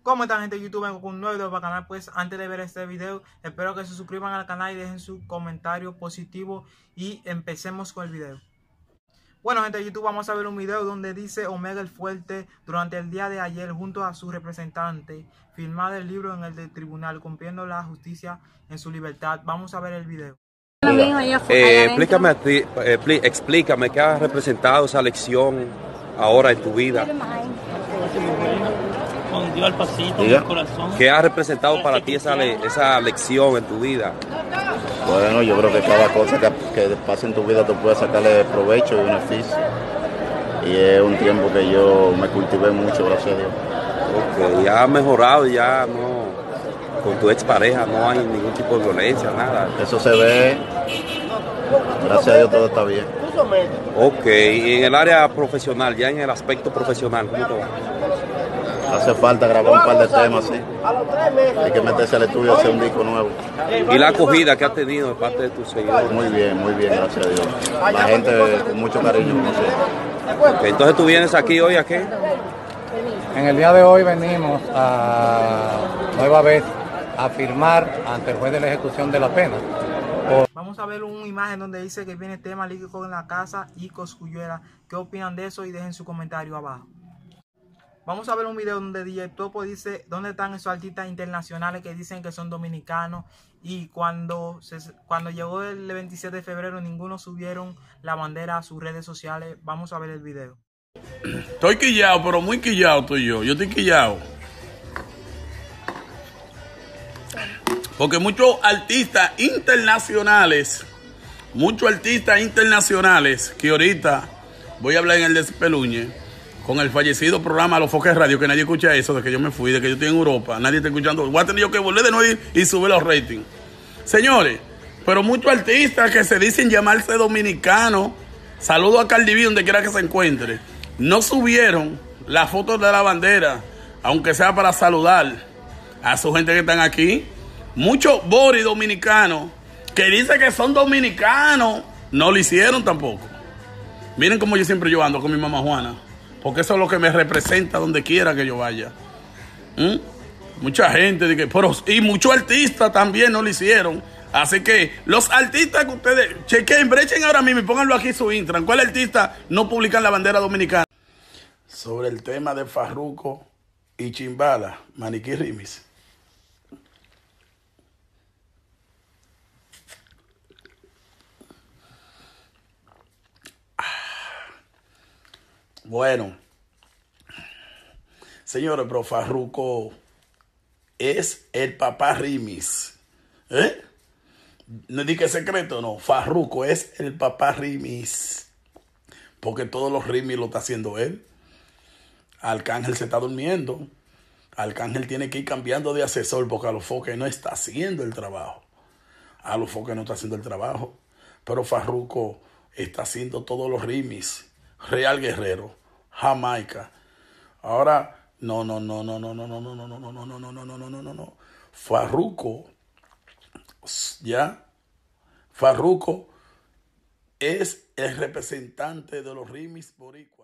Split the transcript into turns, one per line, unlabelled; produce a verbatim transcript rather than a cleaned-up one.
¿Cómo están, gente de YouTube? Vengo con un nuevo video para el canal. Pues antes de ver este video, espero que se suscriban al canal y dejen su comentario positivo y empecemos con el video. Bueno, gente de YouTube, vamos a ver un video donde dice Omega el Fuerte durante el día de ayer junto a su representante firmar el libro en el del tribunal cumpliendo la justicia en su libertad. Vamos a ver el video.
Eh, explícame, a ti, eh, explícame qué ha representado esa lección ahora en tu vida.
Con Dios al pasito, en el corazón.
¿Qué ha representado para ti esa, le, esa lección en tu vida?
Bueno, yo creo que cada cosa que, que pase en tu vida tú puedes sacarle provecho y beneficio. Y es un tiempo que yo me cultivé mucho, gracias a Dios.
Ok, ya has mejorado, ya no, con tu expareja no hay ningún tipo de violencia, nada.
Eso se ve, gracias a Dios todo está bien.
Ok, y en el área profesional, ya en el aspecto profesional, ¿cómo te va?
Hace falta grabar un par de temas, sí. Hay que meterse al estudio y hacer un disco nuevo.
¿Y la acogida que has tenido de parte de tus seguidores?
Muy bien, muy bien, gracias a Dios. La gente con mucho cariño con nosotros.
Okay, entonces tú vienes aquí hoy, ¿a qué?
En el día de hoy venimos a nueva vez a firmar ante el juez de la ejecución de la pena.
Vamos a ver una imagen donde dice que viene tema líquido en la casa y Cosculluela. ¿Qué opinan de eso? Y dejen su comentario abajo. Vamos a ver un video donde D J Topo dice dónde están esos artistas internacionales que dicen que son dominicanos, y cuando, se, cuando llegó el veintisiete de febrero ninguno subieron la bandera a sus redes sociales. Vamos a ver el video.
Estoy quillado, pero muy quillado estoy yo. Yo estoy quillado. Porque muchos artistas internacionales, muchos artistas internacionales, que ahorita voy a hablar en el despeluñe, con el fallecido programa Los Foques Radio, que nadie escucha eso, de que yo me fui, de que yo estoy en Europa, nadie está escuchando. Voy a tener yo que volver de nuevo y subir los ratings. Señores, pero muchos artistas que se dicen llamarse dominicanos, saludo a Cardi B donde quiera que se encuentre, no subieron las fotos de la bandera, aunque sea para saludar a su gente que están aquí. Muchos boris dominicanos que dicen que son dominicanos, no lo hicieron tampoco. Miren cómo yo siempre yo ando con mi mamá Juana, porque eso es lo que me representa donde quiera que yo vaya. ¿Mm? Mucha gente, de que, pero, y muchos artistas también no lo hicieron. Así que los artistas que ustedes chequen, brechen ahora mismo y pónganlo aquí su Instagram. ¿Cuál artista no publican la bandera dominicana? Sobre el tema de Farruko y Chimbala, Maniquí Remix. Bueno, señores, pero Farruko es el papá Remix. ¿Eh? No di que es secreto, no. Farruko es el papá Remix. Porque todos los remix lo está haciendo él. Arcángel se está durmiendo. Arcángel tiene que ir cambiando de asesor porque a los foques no está haciendo el trabajo. A los foques no está haciendo el trabajo. Pero Farruko está haciendo todos los remix. Real Guerrero, Jamaica. Ahora, no, no, no, no, no, no, no, no, no, no, no, no, no, no, no, no, no, no, no. Farruko, ya, Farruko es el representante de los remix boricua.